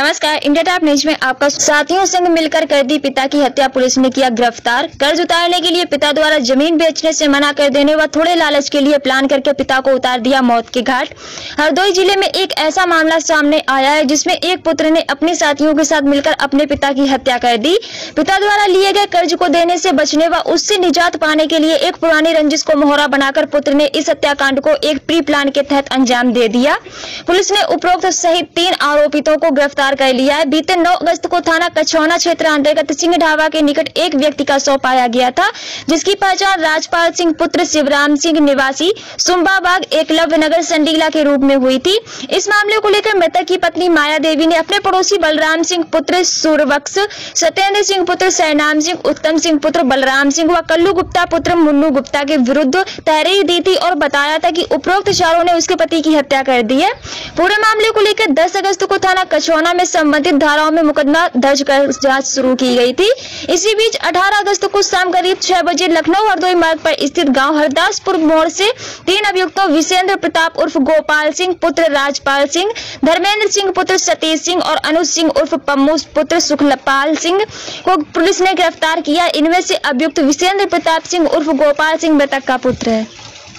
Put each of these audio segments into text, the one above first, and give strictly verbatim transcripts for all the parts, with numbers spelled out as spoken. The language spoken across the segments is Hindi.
नमस्कार, इंडिया टॉप न्यूज में आपका। साथियों संग मिलकर कर दी पिता की हत्या, पुलिस ने किया गिरफ्तार। कर्ज उतारने के लिए पिता द्वारा जमीन बेचने से मना कर देने व थोड़े लालच के लिए प्लान करके पिता को उतार दिया मौत के घाट। हरदोई जिले में एक ऐसा मामला सामने आया है जिसमें एक पुत्र ने अपने साथियों के साथ मिलकर अपने पिता की हत्या कर दी। पिता द्वारा लिए गए कर्ज को देने से बचने व उससे निजात पाने के लिए एक पुरानी रंजिश को मोहरा बनाकर पुत्र ने इस हत्याकांड को एक प्री प्लान के तहत अंजाम दे दिया। पुलिस ने उपरोक्त सहित तीन आरोपितों को गिरफ्तार कर लिया है। बीते नौ अगस्त को थाना कछौना क्षेत्र अंतर्गत सिंह ढाबा के निकट एक व्यक्ति का शव पाया गया था, जिसकी पहचान राजपाल सिंह पुत्र शिवराम सिंह निवासी सुम्बाबाग एकलव्य नगर संडीला के रूप में हुई थी। इस मामले को लेकर मृतक की पत्नी माया देवी ने अपने पड़ोसी बलराम सिंह पुत्र सूरबक्स, सत्येंद्र सिंह पुत्र सैनाम सिंह, उत्तम सिंह पुत्र बलराम सिंह व कल्लू गुप्ता पुत्र मुन्नू गुप्ता के विरुद्ध तहरीर दी थी और बताया था कि उपरोक्त चारों ने उसके पति की हत्या कर दी है। पूरे मामले को लेकर दस अगस्त को थाना कछौना में संबंधित धाराओं में मुकदमा दर्ज कर जांच शुरू की गई थी। इसी बीच अठारह अगस्त को शाम करीब छह बजे लखनऊ हरदोई मार्ग पर स्थित गांव हरदासपुर मोड़ से तीन अभियुक्तों विशेंद्र प्रताप उर्फ गोपाल सिंह पुत्र राजपाल सिंह, धर्मेंद्र सिंह पुत्र सतीश सिंह और अनुज सिंह उर्फ पम्मू पुत्र सुखलपाल सिंह को पुलिस ने गिरफ्तार किया। इनमें से अभियुक्त विशेंद्र प्रताप सिंह उर्फ गोपाल सिंह मृतक का पुत्र है।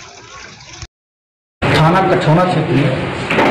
थाना कछौना क्षेत्र में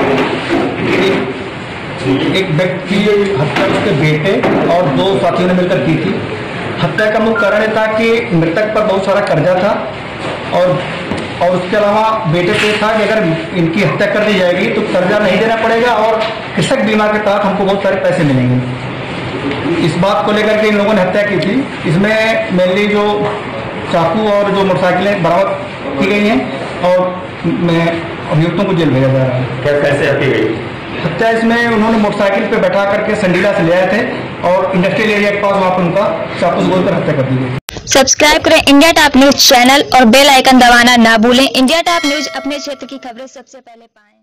एक व्यक्ति की हत्या उसके बेटे और दो साथियों ने मिलकर की थी। हत्या का मुख्य कारण था कि मृतक पर बहुत सारा कर्जा था और और उसके अलावा बेटे को था कि अगर इनकी हत्या कर दी जाएगी तो कर्जा नहीं देना पड़ेगा और कृषक बीमा के तहत हमको बहुत सारे पैसे मिलेंगे। इस बात को लेकर के इन लोगों ने हत्या की थी। इसमें मेनली जो चाकू और जो मोटरसाइकिलें बरामद की गई हैं और मैं अभियुक्तों को जेल भेजा जा रहा है। क्या कैसे हत्या गई? हत्या इसमें उन्होंने मोटरसाइकिल पे बैठा करके संडीला से ले आए थे और इंडस्ट्रियल एरिया के पास वहाँ पर उनका चाकू से गोलकर हत्या कर दी गई। सब्सक्राइब करें इंडिया टॉप न्यूज चैनल और बेल आइकन दबाना ना भूलें। इंडिया टॉप न्यूज अपने क्षेत्र की खबरें सबसे पहले पाएं।